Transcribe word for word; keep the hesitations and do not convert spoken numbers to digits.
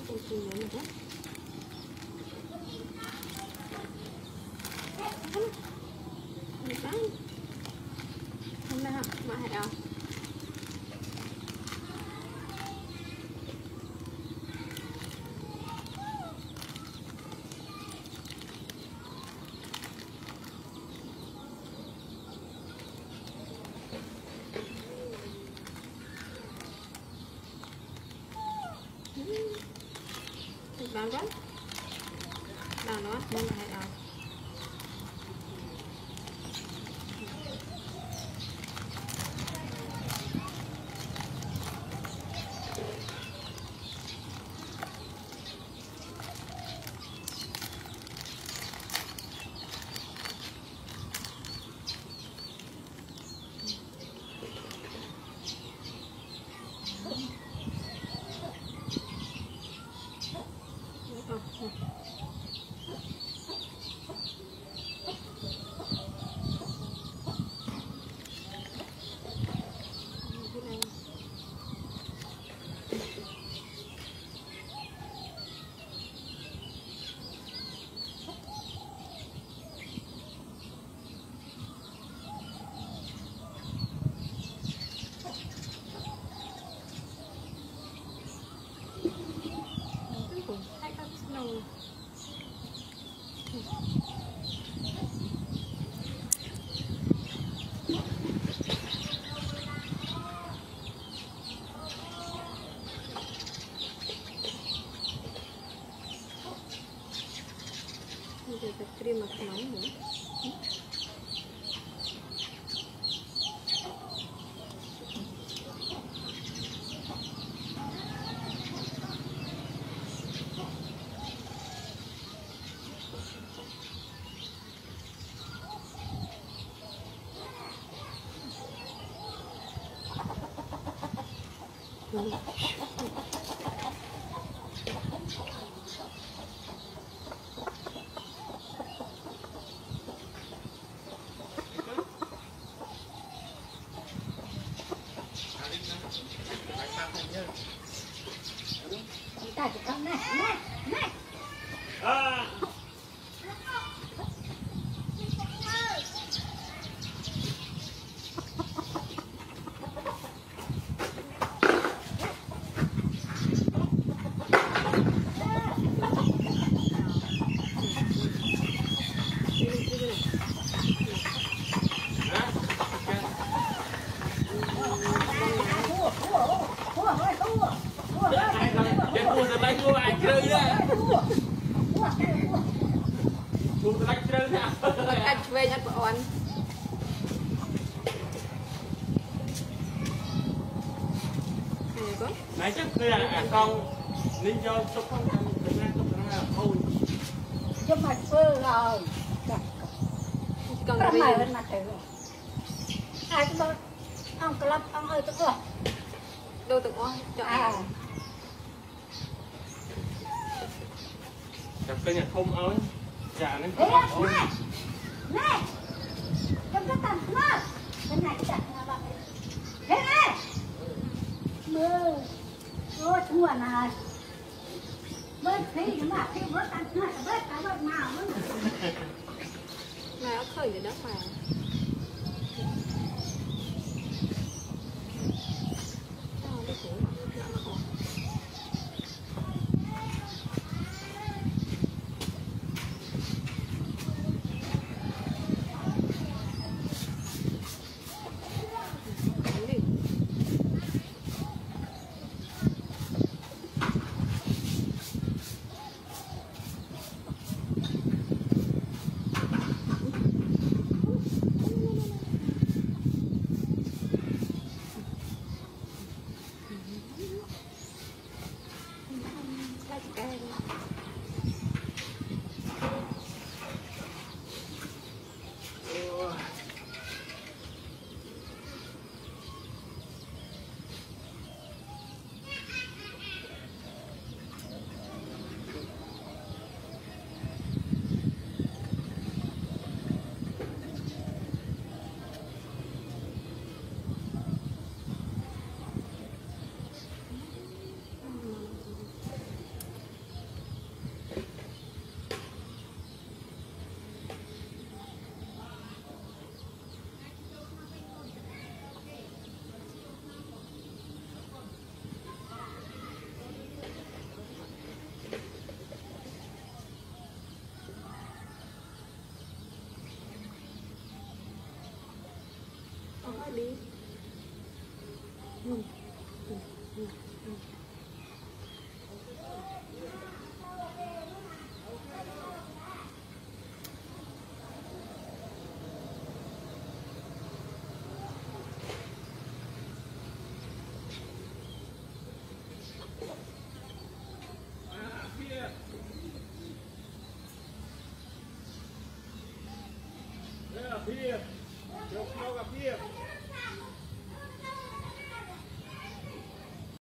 Hôm nay mà hẹn bán quá nào nó bên này nào Kita terima kenal ya. Tại cái con này, này, này. À. Cách về nhặt của anh này chắc là con linh cho chúc không Việt Nam chúc nó thôi Cho mặt phơ rồi còn cái gì mày bên mặt thử ai cũng đâu ông club ông ơi tức rồi đâu tự quá à chặt cây nhà không ơi dạ nên thế không này ơi này trong cái tầm nó bên này chặt là bạn thế này mơ ôi thua này bớt khi mà khi bớt ăn nó bớt cả bớt nào nữa này nó khởi từ đất mà thôi đi. Ừ. Ừ. Ừ. Ừ. Phía, phía, phía, phía.